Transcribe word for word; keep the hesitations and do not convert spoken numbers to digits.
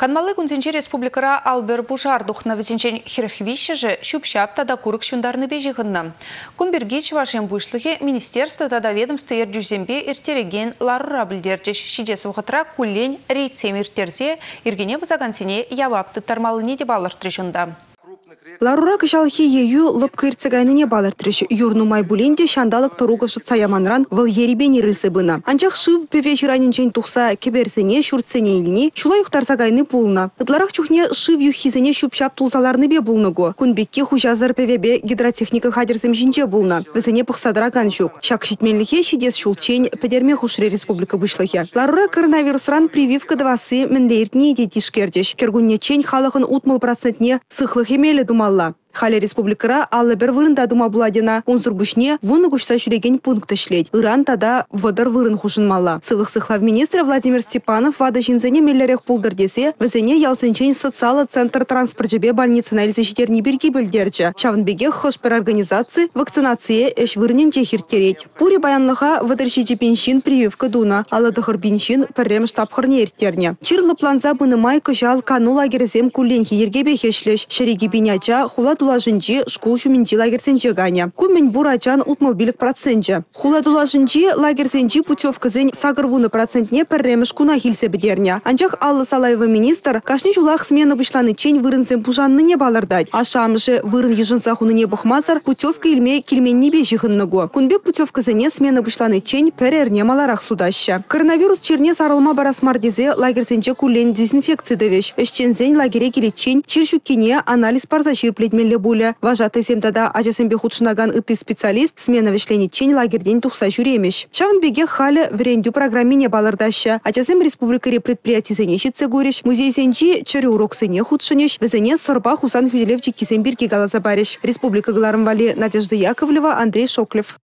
Канмалы күнсенче республикара Албер Бужар духна везенчен хирхвище же щупщап тада курык шундарны бежихынна. Кунбергеч вашем вышлыхе министерство тада ведомство ердюзембе иртереген ларра білдерчеш шидес вғытра куллень рейцем иртерзе иргене бізагансене явапты тармалыне де балыртырышында. Ларура кышалхи ею лыпкы ирцегайныне балыртырыш. Юрну майбуленде шандалык торугышы цаяманран выл еребен ирілсі бына. Анчах шыв певечеранинчен тухса кеберсене шуртсене илни, шулай юхтарсагайны пулна. Ытларах чухне шыв юхизене шупшап тулсаларны бе булныго. Кунбекке хужазар певебе гидротехника хадерсем жинче булна. Везене пықсадраган шук. Шак шитменлихе шидес шулчень педерме хушре республика вышлыхе. Ларура коронавирусран прививка двасы менлеиртне детишкердеш. Кергуннечень халахын утмал процентне сыхлых емелі думалла. Хали республикара аллы бір вырында дума буладина. Унзур бушне вуны кушса жүреген пункт шлеть. Иран тада водар вырын хушынмалла. Сылых сыхлав министра Владимир Степанов вада жинзене меллерех пулдыр десе, везене ялсенчен социалы центр транспортжебе больницы на эльзещетерни берги бельдерча. Шавнбеге хошпер организации вакцинации эш вырнен чехиртереть. Пури баянлыха вадарщичи пенщин прививка дуна, алладыхыр пенщин піррем штабхырне иртерне. Чирлы планза быны май кышал кану лагерзем кулленхи ергебе хешлеш. Шереги пеняча хула Дулажинчи школ шуминчи лагерсенче ганя. Кумен бурачан утмал билик процентче. Хула дулажинчи лагерсенчи путевка зень сагырвуны процентне перремеш куна хилсе бедерня. Анчах Алла Салаева министр кашни чулах смена вышланы чень вырынсем пужанны не балардать. А шамыше вырын ежинца хуны не бахмазар путевка ильме кельмен не бежихынныго. Кунбек путевка зене смена вышланы чень перерне маларах судаща. Коронавирус черне сарылма барасмардезе лагерсенче кулен дезинфекции девеш. Эшчен зень лагере келечень чиршуккине анализ парзашир пледмель буля. Важатый сем тада ажасембе худшынаган ыты специалист смена вешлени чень лагердень тухса жүремеш. Шавнбеге халі врендю программине балырдаща. Ажасем республикаре предприятий зенешитсе гореш. Музей сенчи чыры урок сене худшынеш. Везене сорба хусан хюделевчик кисембирки галазабареш. Республика Галарымвали Надежда Яковлева, Андрей Шоклев.